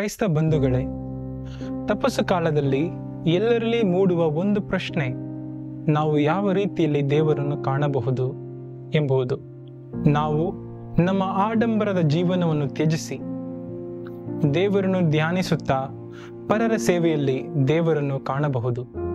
ಕ್ರೈಸ್ತ ಬಂಧುಗಳೇ, ತಪಸ್ಸು ಕಾಲದಲ್ಲಿ ಎಲ್ಲರಲ್ಲಿ ಮೂಡುವ ಒಂದು ಪ್ರಶ್ನೆ, ನಾವು ಯಾವ ರೀತಿಯಲ್ಲಿ ದೇವರನ್ನು ಕಾಣಬಹುದು ಎಂಬುದು. ನಾವು ನಮ್ಮ ಆಡಂಬರದ ಜೀವನವನ್ನು ತ್ಯಜಿಸಿ ದೇವರನ್ನು ಧ್ಯಾನಿಸುತ್ತಾ ಪರರ ಸೇವೆಯಲ್ಲಿ ದೇವರನ್ನು ಕಾಣಬಹುದು.